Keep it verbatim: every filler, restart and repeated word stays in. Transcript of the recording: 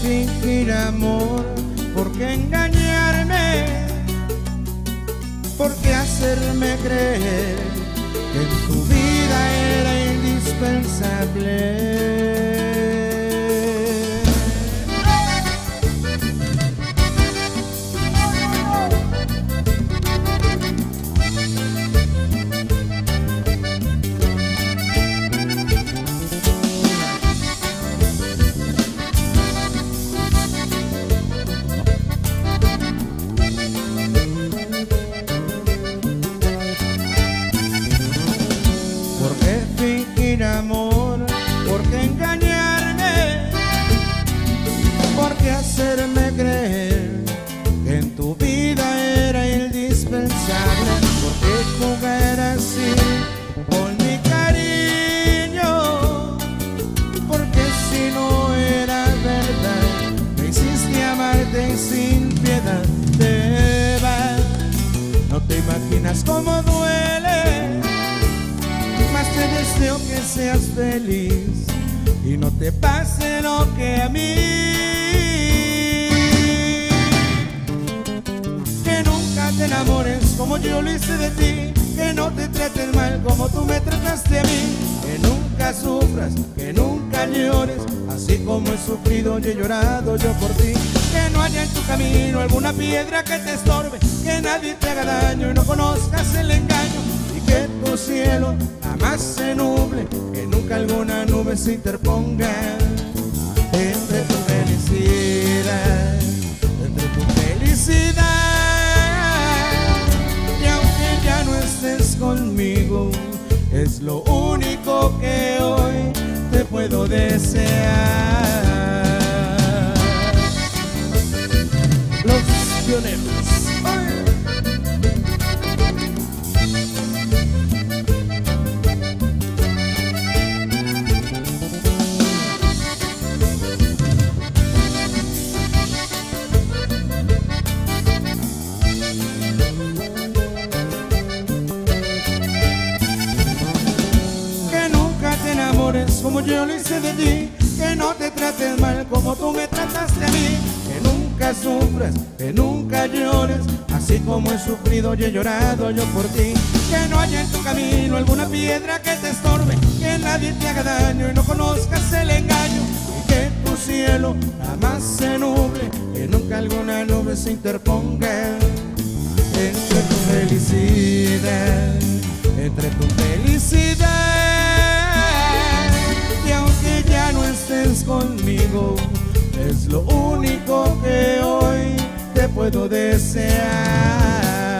fingir amor? ¿Por qué engañarme? ¿Por qué hacerme creer que en tu vida era indispensable? Amor, ¿por qué engañarme? ¿Por qué hacerme creer que en tu vida era indispensable? ¿Por qué jugar así con mi cariño? Porque si no era verdad, me hiciste amarte sin piedad. Te vas, no te imaginas cómo duele. Más te deseo que seas feliz y no te pase lo que a mí. Que nunca te enamores como yo lo hice de ti, que no te traten mal como tú me trataste a mí, que nunca sufras, que nunca llores, así como he sufrido y he llorado yo por ti. Que no haya en tu camino alguna piedra que te estorbe, que nadie te haga daño y no conozcas el engaño, y que tu cielo jamás se nuble, que nunca alguna nube se interponga entre tu felicidad, entre tu felicidad. Y aunque ya no estés conmigo, es lo único que hoy te puedo desear. Los pioneros. Como yo lo hice de ti, que no te trates mal como tú me trataste a mí, que nunca sufras, que nunca llores, así como he sufrido y he llorado yo por ti. Que no haya en tu camino alguna piedra que te estorbe, que nadie te haga daño y no conozcas el engaño, y que tu cielo jamás se nuble, que nunca alguna nube se interponga entre tu felicidad, entre tu felicidad. Y aunque ya no estés conmigo, es lo único que hoy te puedo desear.